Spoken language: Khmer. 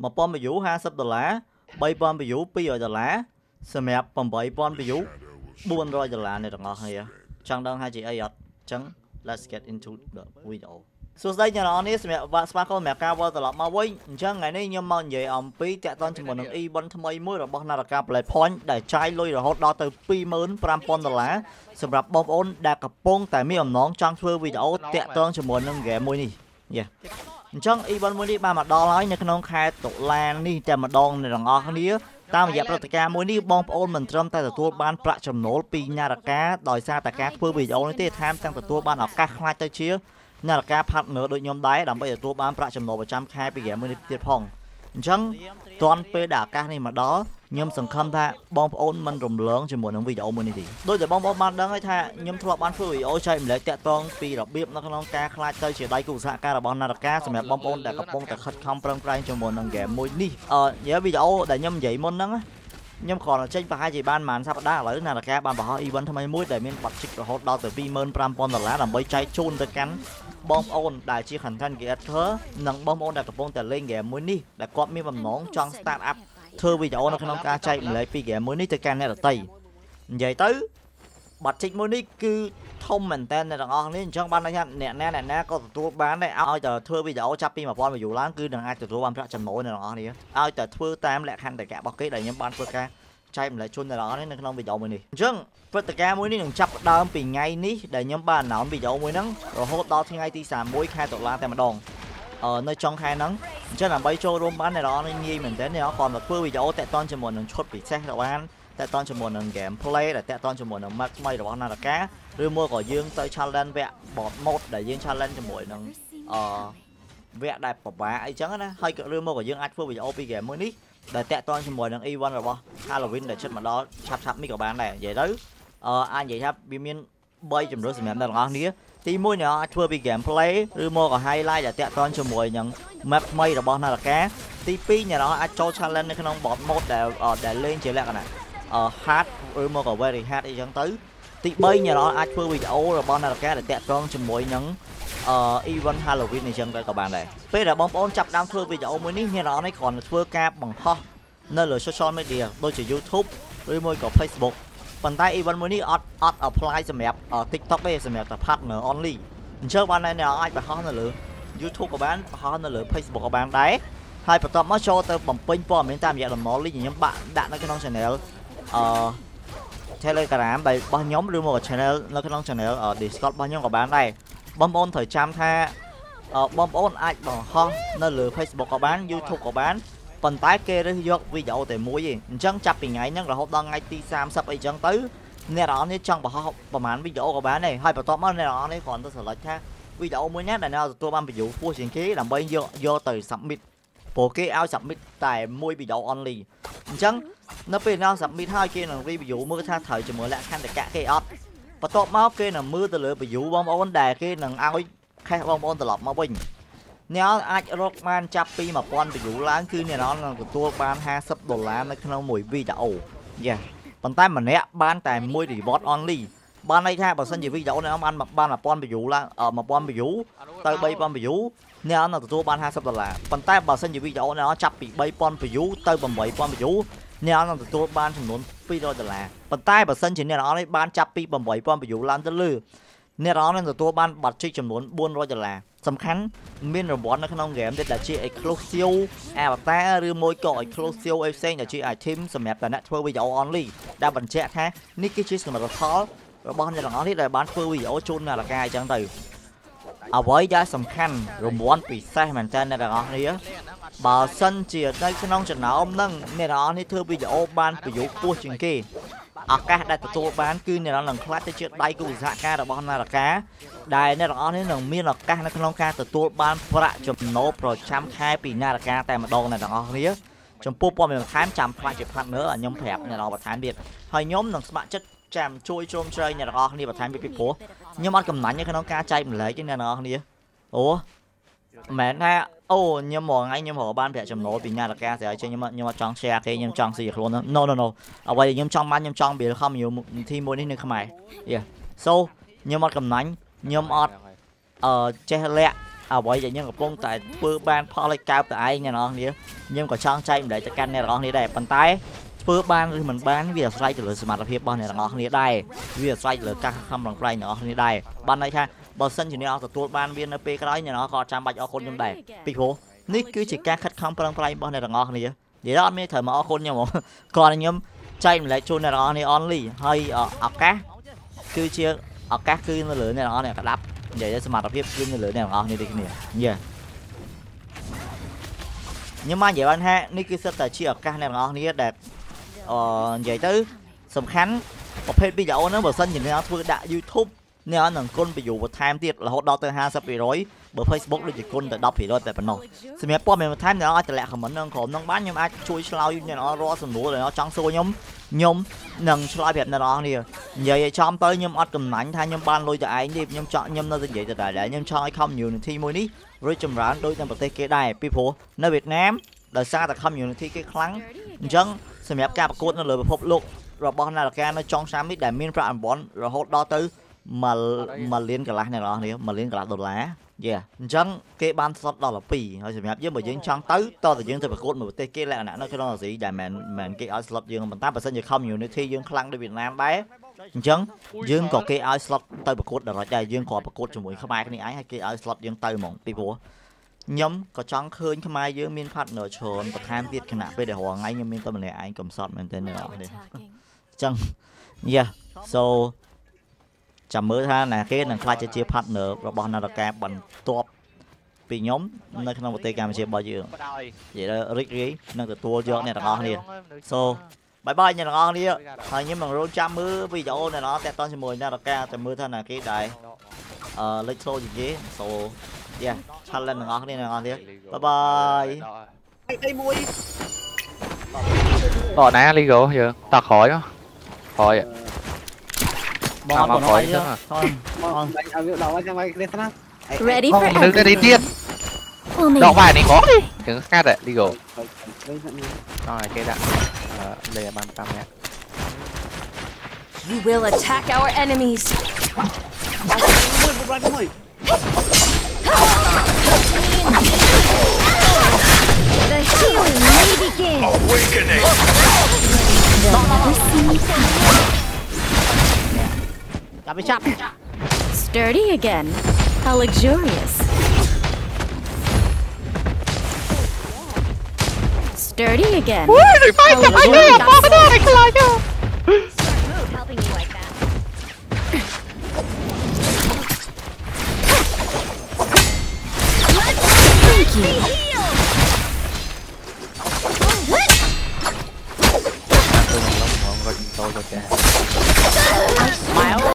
1000 view 50 ដុល្លារ 3000 view 200 ដុល្លារ សម្រាប់ 8000 view 400 ដុល្លារអ្នកទាំងអស់គ្នាចង់ដឹងថាជាអីអត់អញ្ចឹង let's get into the video សួស្តីអ្នកនរនេះសម្រាប់ស្វាគមន៍សម្រាប់ការវិលត្រឡប់មកវិញអញ្ចឹងថ្ងៃនេះខ្ញុំមកនិយាយអំពីតាក់ទងជាមួយនឹង event ថ្មីមួយរបស់ Naraka Bladepoint ដែលចាយលុយរហូតដល់ទៅ 25000 ដុល្លារសម្រាប់បងប្អូនដែលកំពុងតែមានអំណងចង់ធ្វើវីដេអូតាក់ទងជាមួយនឹង game មួយនេះអញ្ចឹង event មួយនេះបានមកដល់ហើយនៅក្នុងខែតុលានេះតែម្ដងអ្នកទាំងអស់គ្នាតាមរយៈព្រឹត្តិការណ៍មួយនេះបងប្អូនមិនត្រឹមតែទទួលបានប្រាក់ចំណូលពី Naraka ដោយសារតែការធ្វើវីដេអូនេះទេថែមទាំងទទួលបានឱកាសខ្លាចទៅជា Naraka partner ដូចខ្ញុំដែរដើម្បីទទួលបានប្រាក់ចំណូលប្រចាំខែពី game មួយនេះទៀតផងអញ្ចឹងទាន់ពេលដែលឱកាសនេះមកដល់ខ្ញុំសង្ឃឹមថាបងប្អូនមិនរំលងជាមួយនឹងវីដេអូមួយនេះទេដូចតែបងប្អូនបានដឹងហើយថាខ្ញុំធ្លាប់បានធ្វើវីដេអូចែកម្លែកតាក់ទងពីរបៀបនៅក្នុងការខ្លាចទៅជាដៃគូសហការរបស់ Naraka សម្រាប់បងប្អូនដែលកំពុងតែខិតខំប្រឹងប្រែងជាមួយនឹង game មួយនេះនិយាយវីដេអូដែលខ្ញុំនិយាយមុនហ្នឹងខ្ញុំគ្រាន់តែចេញប្រហែលជាបានប្រហែលសប្តាហ៍ឥឡូវ Naraka បានបង្ហោះ event ថ្មីមួយដែលមានបាត់ជីករហូតដល់ទៅ 25000 ដុល្លារដើម្បីចែកជូនទៅកាន់បងប្អូនដែលជា content creator និងបងប្អូនដែលកំពុងតែលេង game មួយនេះដែលគាត់មានបំណងចង់ start up ធ្វើវីដេអូនៅក្នុងការចែកម្លែកពី game មួយនេះទៅកាន់អ្នកដទៃនិយាយទៅបាត់ជីកមួយនេះគឺធំមែនតើអ្នកទាំងអស់នេះអញ្ចឹងបានន័យថាអ្នកណាក៏ទទួលបានដែរឲ្យតែធ្វើវីដេអូចាប់ពី 1000 view ឡើងគឺនឹងអាចទទួលបានប្រាក់ចំណូលអ្នកទាំងអស់នេះឲ្យតែធ្វើតាមលក្ខខណ្ឌតកៈរបស់គេដែលខ្ញុំបានធ្វើការចែកម្លែកជូនអ្នកទាំងអស់នេះនៅក្នុងវីដេអូមួយនេះអញ្ចឹងព្រឹត្តិការណ៍មួយនេះនឹងចាប់ផ្ដើមពីថ្ងៃនេះដែលខ្ញុំបាន announce វីដេអូមួយហ្នឹងរហូតដល់ថ្ងៃទី31ខែតុលាតែម្ដងនៅចុងខែហ្នឹងអញ្ចឹងដើម្បីចូលរួមបានអ្នកទាំងអស់នេះងាយមែនតើអ្នកគាត់មកធ្វើវីដេអូតាក់ទងជាមួយនឹងឈុតពិសេសរបស់តាក់ទងជាមួយនឹង game play ដែលតាក់ទងជាមួយនឹង map ថ្មីរបស់ Naraka ឬមួយក៏យើងទៅ challenge វគ្គ bot mode ដែលយើង challenge ជាមួយនឹងវគ្គដែលពិបាកអីចឹងណាហើយក៏ឬមកក៏យើងអាចធ្វើវីដេអូពី game មួយនេះដែលតាក់ទងជាមួយនឹង event របស់ Halloween ដែលជិតមកដល់ឆាប់នេះក៏បានដែរនិយាយទៅអាចនិយាយថាវាមាន3ជំរឿនសម្រាប់អ្នកទាំងអស់គ្នាទី1អ្នកអាចធ្វើពី game play ឬមកក៏ highlight ដែលតាក់ទងជាមួយនឹង map ថ្មីរបស់ Naraka ទី2អ្នកអាចចូល challenge នៅក្នុង bot mode ដែលលេងជាលក្ខណៈ hard ឬមកក៏ very hard អីចឹងទៅទី3អ្នកអាចធ្វើវីដេអូរបស់ Naraka ដែលតាក់ទងជាមួយនឹងevent Halloween នេះចឹងទៅក៏បានដែរពេលដែលបងប្អូនចាប់ដើមធ្វើវីដេអូមួយនេះអ្នកនរនេះគ្រាន់តែធ្វើការបង្ហោះនៅលើ social media ដូចជា YouTube ឬមួយក៏ Facebook ប៉ុន្តែ event មួយនេះអត់ apply សម្រាប់ TikTok ទេសម្រាប់តែ partner only អញ្ចឹងបានអ្នកអាចបង្ហោះនៅលើ YouTube ក៏បានបង្ហោះនៅលើ Facebook ក៏បានដែរហើយបន្ទាប់មកចូលទៅបំពេញព័ត៌មានតាមរយៈតំណ link ខ្ញុំបាក់ដាក់នៅក្នុង channel Telegram របស់ខ្ញុំឬមក channel នៅក្នុង channel Discord របស់ខ្ញុំក៏បានដែរបងប្អូនត្រូវចាំថាបងប្អូនអាចបង្ហោះនៅលើ Facebook ក៏បាន YouTube ក៏បានប៉ុន្តែគេរើសយកវីដេអូតែមួយទេអញ្ចឹងចាប់ពីថ្ងៃហ្នឹងរហូតដល់ថ្ងៃទី30អីចឹងទៅអ្នកនរនេះចង់បង្ហោះប្រហែលវីដេអូក៏បានដែរហើយបន្ទាប់មកអ្នកនរនេះគ្រាន់តែ select ថាវីដេអូមួយណាដែលអ្នកទទួលបាន view ខ្ពស់ជាងគេដើម្បីយកទៅ submit ព្រោះគេឲ្យ submit តែមួយវីដេអូ only អញ្ចឹងនៅពេលណា submit ហើយគេនឹង review មើលថាត្រូវជាមួយលក្ខខណ្ឌតកៈគេអត់បន្ទាប់មកគេនឹងមើលទៅលើ view បងប្អូនដែលគេនឹងឲ្យ cash បងប្អូនត្រឡប់មកវិញអ្នកអាចរកបានចាប់ពី 1000 view ឡើងគឺអ្នកនឹងទទួលបាន50 ដុល្លារនៅក្នុងមួយវីដេអូប៉ុន្តែម្នាក់បានតែមួយ reward only បានន័យថាបើសិនជាវីដេអូអ្នកបាន 1000 view ឡើង 1000 view ទៅ 3000 view អ្នកនឹងទទួលបាន50 ដុល្លារប៉ុន្តែបើសិនជាវីដេអូអ្នកចាប់ពី 3000 view ទៅ 8000 view អ្នកនឹងទទួលបានចំនួន 200 ដុល្លារប៉ុន្តែបើសិនជាអ្នកនេះបានចាប់ពី 8000 view ឡើងទៅលើអ្នកនឹងទទួលបានបាត់ជីកចំនួន 400 ដុល្លារសំខាន់មានរង្វាន់នៅក្នុង game ដែលជា exclusive avatar ឬមួយក៏ exclusive ផ្សេងដែលជា item សម្រាប់តែអ្នកធ្វើវីដេអូ only ដែលបញ្ជាក់ថានេះគឺជាសមិទ្ធផលរបស់អ្នកទាំងអស់នេះដែលបានធ្វើវីដេអូជូន Naraka អញ្ចឹងទៅអ្វីដែលសំខាន់រង្វាន់ពិសេសមែនតើអ្នកទាំងអស់នេះបើសិនជានៅក្នុងចំណោមហ្នឹងអ្នកទាំងអស់នេះធ្វើវីដេអូបាន view ខ្ពស់ជាងគេឱកាសដែលទទួលបានគឺអ្នកនឹងខ្លាចទៅជាដៃគូសហការរបស់ Naraka ដែលអ្នកទាំងអស់នេះនឹងមានឱកាសនៅក្នុងការទទួលបានប្រាក់ចំណូលប្រចាំខែពី Naraka តែម្ដងអ្នកទាំងអស់គ្នាចំពោះព័ត៌មានបន្ថែមចាំខ្លាចជា partner ឲ្យខ្ញុំប្រាប់អ្នកនរបន្ថែមទៀតហើយខ្ញុំនឹងស្ម័គ្រចិត្តចាំជួយជ្រោមជ្រែងអ្នកទាំងអស់គ្នាបន្ថែមពីព្រោះខ្ញុំអត់កំណាញ់នៅក្នុងការចែកម្លែកទេអ្នកទាំងអស់គ្នាអូមែនថាអូខ្ញុំមកថ្ងៃខ្ញុំរកបានប្រាក់ចំណូលពី Naraka ស្រាប់ខ្ញុំអត់ចង់ share គេខ្ញុំចង់ស៊ីខ្លួន No អ្វីដែលខ្ញុំចង់បានខ្ញុំចង់ build community មួយនេះនៅខ្មែរ so ខ្ញុំអត់កំណាញ់ខ្ញុំអត់ចេះលាក់ vậy vậy nhưng mà phong tại bữa ban phò lại cao tại ai nha nó nè nhưng có chọn chay để cho căn này nó nè đẹp bàn tay bữa ban thì mình bán việc xoay từ smart là bao này nó nè đây việc xoay từ các không bằng play nó nè đây ban này ha bờ sân chỉ neo từ tua ban viên p cái đó nhà nó có trăm bạch ở con trong đây bị phố nick cứ chỉ các khách không bằng play bao này là ngon nè vậy đó mới thời mà ở con nhau một còn nhóm chay lại chôn này nó nè only hay ở cá cứ chia ở các cứ nó lửa này nó nè cả đắp vậy cho mặt tiếp cứ lửa này ngon như thế này yeah. Nhưng mà vậy anh ha ní cứ sẽ chia ở các này ngon như đẹp vậy tới sầm khánh một page video nó bờ sân nhìn nó thưa đã YouTube nếu anh con ví dụ một time tiết là hốt đo tới 20 rồi bờ Facebook được chỉ con từ đọc thì rồi tại phần nọ xem mẹ po mình time nóจะแหลกของมันน้องขมน้องบ้านยังอาจช่วยเราอยู่เนี่ยnóรอสนุกเลยnó trắng xôi nhóm nâng slide đẹp nó nè vậy trong tới nhóm ọt cầm nảnh thay nhóm ban lôi cho ai đi nhóm chọn nhóm nó vậy từ đại để nhóm cho ai không nhiều thi môi ní rồi chùm rán đôi trong bậc tây kia đài people nơi Việt Nam đời xa ta không nhiều thi cái kháng chân xem mẹ ca bạc cốt nó lừa bạc phục lục rồi bọn này là ca nó trong sáng biết đại miên phạm bọn rồi hốt đo tới mà liên cả lá này nó nè mà liên cả lá đồ lá yeah chân cái ban slot đó là pì thôi xem với mà dương trong tới to thì dương từ bạc cốt mà tây kia lại nó cái đó là gì đại màn cái áo slot dương mình 8% không nhiều nữa thi dương khăn đi Việt Nam đấy chân dương có cái áo slot tới bạc cốt rồi đây dương còn bạc cốt cho mũi không ai cái này ấy hay cái áo slot dương tới mỏng people nhóm có trắng khơi không ai dương miên phát nở trồn và tham tiết khả năng về để hòa ngay nhưng miên tâm này anh cầm sọt mình tên này chân yeah so chậm mới tha là cái năng khai chia partner rồi bọn nào là ca bằng top vì nhóm nơi không một tay cam chia bao nhiêu vậy đó rick rí năng từ tua cho này là ngon liền so bye bye nha là ngon đi thôi nhưng mà rồi trăm mưa video này nó tẹt to cho mười nha là ca chậm mưa tha là cái đài lấy số gì chứ so yeah challenge là ngon đi là ngon đi bye bye bỏ ná legal giờ ta khỏi á khỏi bỏ nó khỏi chứ thôi Ready for đừng cái đi tiếp đọc bài này có đi đừng có cắt đấy legal rồi cái đã đây là ban tâm nha You will attack our enemies. The healing may begin. Awakening. Sturdy again. How luxurious. Sturdy again. How luxurious. Helping you like that. Thank you. tôi cho